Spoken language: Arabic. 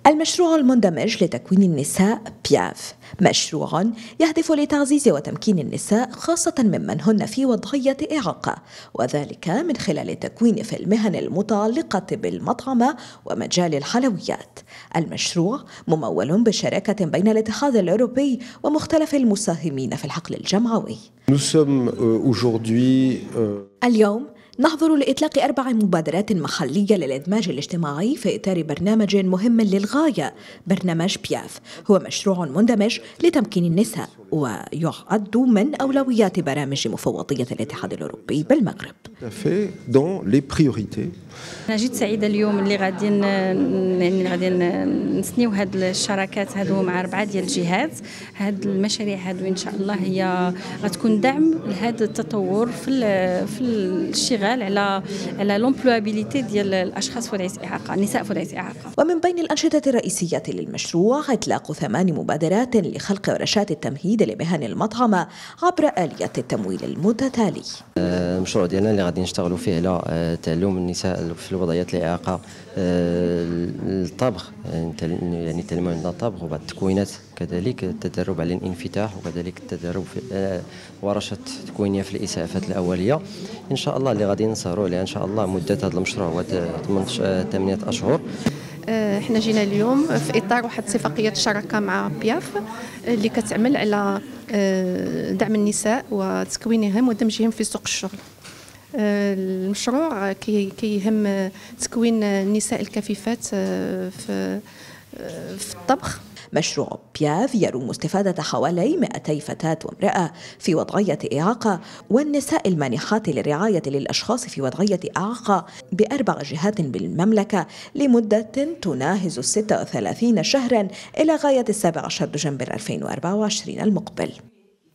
المشروع المندمج لتكوين النساء بياف مشروع يهدف لتعزيز وتمكين النساء خاصة ممن هن في وضعية إعاقة، وذلك من خلال التكوين في المهن المتعلقة بالمطعمة ومجال الحلويات. المشروع ممول بشراكة بين الاتحاد الأوروبي ومختلف المساهمين في الحقل الجمعوي. اليوم نحضر لإطلاق 4 مبادرات محلية للإدماج الاجتماعي في إطار برنامج مهم للغاية. برنامج بياف هو مشروع مندمج لتمكين النساء ويعد من أولويات برامج مفوضية الاتحاد الأوروبي بالمغرب. أنا جيت سعيدة اليوم اللي غادي نسنيو هاد الشراكات هادو مع 4 ديال الجهات. هاد المشاريع هادو إن شاء الله هي غتكون دعم لهذا التطور في الاشتغال على لومبلوابيليتي ديال الأشخاص ذوي الإعاقة، النساء ذوي الإعاقة. ومن بين الأنشطة الرئيسية للمشروع إطلاق 8 مبادرات لخلق ورشات التمهيد لمهن المطعمة عبر آليات التمويل المتتالي. المشروع ديالنا اللي غادي نشتغلوا فيه على تعلم النساء في الوضعيات الإعاقة الطبخ، يعني تعلموا عندنا الطبخ وبعض التكوينات، كذلك التدرب على الانفتاح، وكذلك التدرب في ورشة تكوينية في الإسعافات الأولية. إن شاء الله اللي غادي نسهروا عليها إن شاء الله مدة هذا المشروع هو 8 أشهر. احنا جينا اليوم في اطار واحد اتفاقيه شراكه مع بياف اللي كتعمل على دعم النساء وتكوينهم ودمجهم في سوق الشغل. المشروع كيهم تكوين النساء الكفيفات في الطبخ. مشروع بياف يروم استفادة حوالي 200 فتاة وامرأة في وضعية إعاقة والنساء المانحات للرعاية للأشخاص في وضعية إعاقة ب4 جهات بالمملكة لمدة تناهز 36 شهرا إلى غاية 17 دجنبر 2024 المقبل.